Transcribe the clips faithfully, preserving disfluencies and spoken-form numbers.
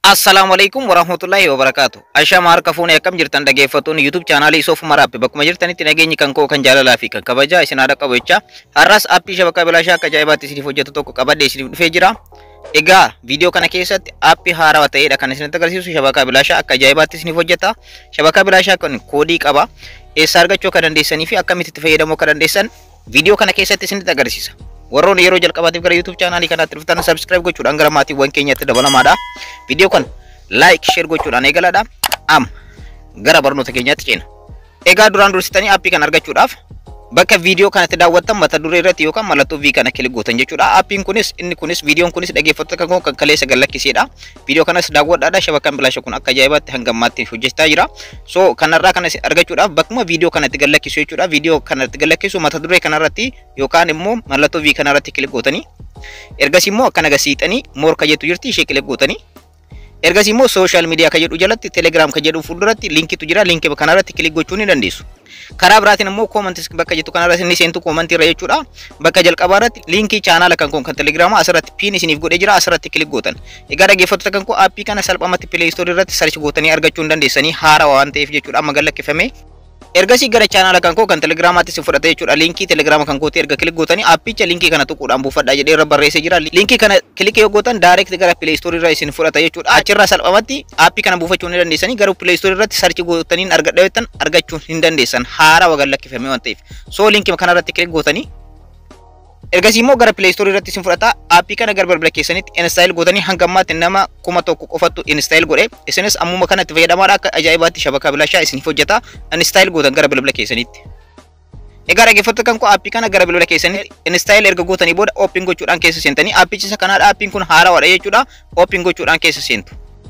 Assalamualaikum warahmatullahi wabarakatuh. Aisha marka fuune akkam jirtan dhageeffattoonni YouTube channel Isoof Marappe bakkuma jirtanitti nageenyi kan koo kan jaalalaa fi kan kabajaa isin haadha qabu jecha har'as aappii shabakkaa bilaashaa akka ajaa'ibaatti isiniif hojjetu tokko qabadhee isiniif dhufee jira. Egaa viidiyoo kana keessatti aappii haarawaa ta'edha kan isinitti agarsiisu shabakkaa bilaashaa akka ajaa'ibaatti isiniif hojjeta. Shabakkaa bilaashaa kun koodii qaba. Eessa argachuu akka dandeessanii fi akkamitti itti fayyadamuu akka dandeessan viidiyoo kana keessatti isinitti agarsiisa. Warroon yeroo jalqabaatiif gara YouTube channel kanaatti dhuftan subscribe gochuudhaan gara maatiiwwan keenyatti dabalamaadha. Video kan like share gochuudhaan eegalaadha. Am gara barnoota keenyaatti ceena. Egaa duraan dursitanii aappii kan argachuudhaaf bakka video kanatti daawwattan mata duree irratti yookaan mallattoo V kana kilik gootan jechuudha. Aappiin kunis inni kunis videoon kunis dhaggeeffattoota kan kan kaleessa gallakkiseedha. Video kanas daawwadhaadha. Shabakkaan bilaashaa kun akka ajaa'ibaatti hangammaatti hojjechaa jira. So kanarraa kanas argachuudhaaf bakkuma video kanatti gallakkisu jechuudha. Video kanatti gallakkisu mata duree kanarratti yookaan immoo mallattoo V kanarratti kilik gootanii ergasii immoo akkana gasiixanii moor ka jettu jirti ishee kilik gootanii ergasii immoo social media ka jedhu jalatti telegram ka jedhu fuulduratti linkiitu jira. Linkii kanarratti kilik gochuu ni dandeessu. Karaa biraatiin immoo comments bakka jettu kanarratti ni seentu comment irra jechuudha. Bakka jalqabaa irratti linkii channel kan kun kan telegram asirratti pin isiniif godhee jira. Asirratti kilik gootan. Egaa dhaggeeffattoota kan kun aappii kana salphumatti play store irratti search gootanii argachuu ni dandeessanii haarawaa waan ta'eef jechuudha. Amma gallakkifame. Ergasii gara channel kan koo kan telegramaatti si fudhata jechuudha. Linkii telegram kan kootii erga kilik gootanii aappicha linkii kana tuquudhaan buufadhaa jedhee irra barreessee jira. Linkii kana kilik yoo gootan direct gara play store irraa isin fudhata jechuudha. Achirraa salphumatti aappii kana buufachuu ni dandeessanii garuu play store irratti search gootanii argadheetan argachuu hin dandeessan haarawaa gallakkifame waan ta'eef. So linkii kana irratti kilik gootanii ergasii immoo gara play store irratti isin fudhata. Aappii kana gara bilbila keessanitti install gootanii hangammaatti nama kuma tokko qofattu install godhe isinis ammuma kanatti fayyadamaadha. Akka ajaa'ibaatti shabakkaa bilaashaa isiniif hojjeta. Install gootan gara bilbila keessanitti. Egaa dhaggeeffattoota kan koo aappii kana gara bilbila keessanitti install erga gootanii booda open gochuudhaan keessa seentanii aappicha isa kanaadha. Aappiin kun haarawaadha jechuudha. Open gochuudhaan keessa seentu.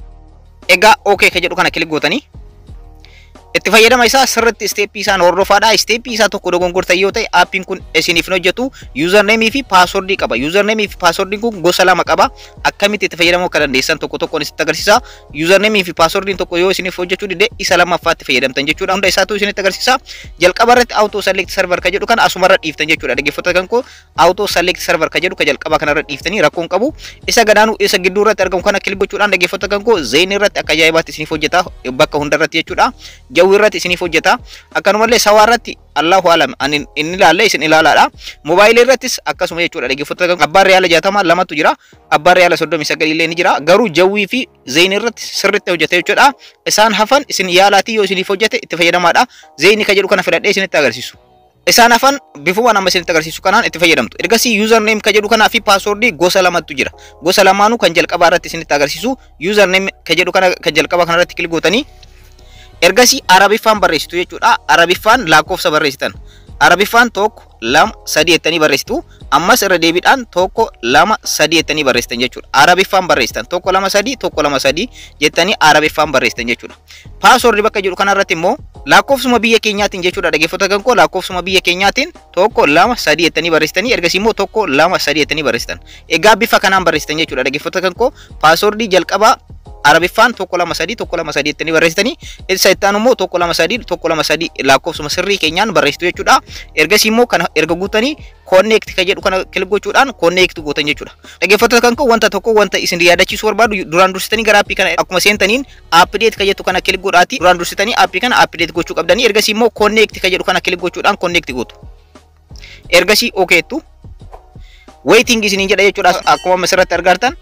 Egaa okay ka jedhu kana kilik gootanii itti fayyadama isaa sirriitti step isaan hordofaadha. Step isaa tokko dogongortan yoo ta'e aappiin kun isiniif hojjetu username fi password qaba. Username fi password kun gosa lama qaba. Akkamitti itti fayyadamuu akka dandeessan tokko tokkoon isinitti agarsiisa. Username fi password tokko yoo isiniif hojjechuu dide isa lammaffaatti fayyadamtan jechuudha. Hunda isaatu isinitti agarsiisa. Jalqaba irratti auto select server ka jedhu kana asumarra dhiiftan jechuudha. Dhaggeeffattoota kan koo auto select server ka jedhu ka jalqaba kanarra dhiiftanii rakkoon qabu. Isa gadaanu isa gidduu irratti argamu kana kilik gochuudhaan dhaggeeffattoota kan koo zein irratti akka ajaa'ibaatti isiniif hojjeta bakka hundarratti jechuudha. Jawwirratti isiniif hojjeta. Akkanumallee sawaarratti Allahu alam ani inni ilaalle isin ilaalaadha. Mobaayilii irrattis akkasuma jechuudha. Dhaggeeffattoota kan abbaan riyaala jaatama lamatu jira. Abbaan riyaala soddomii sagal illee ni jira. Garuu jawwii fi zein irratti sirriitti hojjeta jechuudha. Isaan hafan isin yaalaatii yoo isiniif hojjete itti fayyadamaadha. Zeini ka jedhu kana filadhee isinitti agarsiisu. Isaan hafan bifuma nama isinitti agarsiisu kanaan itti fayyadamtu. Ergasii username ka jedhu kanaa fi password gosa lamatu jira. Gosa lamaanuu kan jalqabaa irratti isinitti agarsiisu. Username ka jedhu kana kan jalqabaa kanarratti kilik gootanii ergasii arabiffaan barreessitu jechuudha. Arabiffaan lakkoofsa barreessitan. Arabiffaan tokko lama sadii jettanii barreessitu. Ammas irra deebiidhaan tokko lama sadii jettanii barreessitan jechuudha. Arabiffaan barreessitan tokko lama sadii tokko lama sadii jettanii arabiffaan barreessitan jechuudha. Password bakka jedhu kanarratti immoo lakkoofsuma biyya keenyaatiin jechuudha. Dhaggeeffattoota kan koo lakkoofsuma biyya keenyaatiin tokko lama sadii jettanii barreessitanii ergasii immoo tokko lama sadii jettanii barreessitan. Egaa bifa kanaan barreessitan jechuudha. Dhaggeeffattoota kan koo password jalqabaa arabiffaan tokko lama sadii tokko lama sadii jettanii barreessitanii isa itti aanu immoo tokko lama sadii tokko lama sadii lakkoofsuma sirrii keenyaan barreessitu jechuudha. Ergasii immoo kana erga guutanii connect ka jedhu kana kilik gochuudhaan connect gootan jechuudha. Dhaggeeffattoota kan koo wanta tokko wanta isin yaadachiisuu barbaadu duraan dursitanii gara aappii kana akkuma seentaniin update ka jettu kana kilik godhaati. Duraan dursitanii aappii kana update gochuu qabdanii ergasii immoo connect ka jedhu kana kilik gochuudhaan connect gootu. Ergasii okeettu waiting isiniin jedha jechuudha. Akkuma asirratti argartan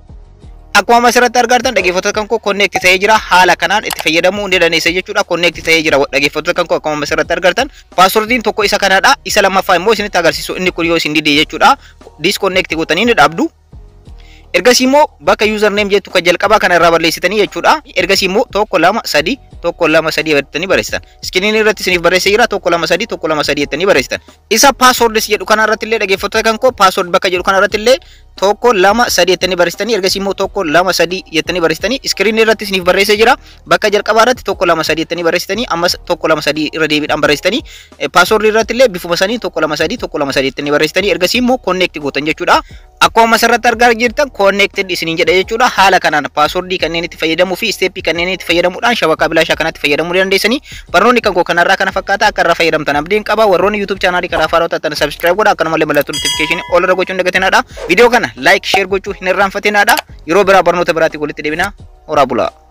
akkuma asirratti argartan dhaggeeffattoota kan koo connect ta'ee jira. Haala kanaan itti fayyadamuu ni dandeessa jechuudha. Connect ta'ee jira dhaggeeffattoota kan koo akkuma asirratti argartan. Passwordin tokko isa kanaadha. Isa lammaffaa immoo isinitti agarsiisu inni kun yoo isin didee jechuudha. Disconnect gootanii ni dhaabdu. Ergasii immoo bakka username jettu kan jalqabaa kana irraa balleessitanii jechuudha. Ergasii immoo tokko lama sadii tokko lama sadii jettanii barreessitan. Iskiriin irratti isiniif barreessee jira. Tokko lama sadii tokko lama sadii jettanii barreessitan. Isa password jedhu kana irratti illee dhaggeeffattoota kan koo password bakka jedhu kana irratti illee tokko lama sadii jettanii barreessitanii ergasii immoo tokko lama sadii jettanii barreessitanii iskiriin irratti isiniif barreessee jira. Bakka jalqabaa irratti tokko lama sadii jettanii barreessitanii ammas tokko lama sadii irra deebiidhaan barreessitanii password irratti illee bifuma sanii tokko lama sadii tokko lama sadii jettanii barreessitanii ergasii immoo connect gootan jechuudha. Akkuma asirratti argaa jirtan connected isiniin jedha jechuudha. Haala kanaan password kanneen itti fayyadamuu fi step kanneen itti fayyadamuudhaan shabakkaa bilaashaa kanatti fayyadamuu dandeessanii. Barnoonni kan koo kanarraa kana fakkaata akka irraa fayyadamtan abdiin qaba. Warroonni YouTube channel kanaa faaloo ta'an subscribe godhaa. Akkanumallee mallattoo notification all irra gochuun dagatinadha. Video kana like share gochuu hin irraanfatinaadha. Yeroo biraa barnoota biraatti walitti deebina. Horaa bulaa.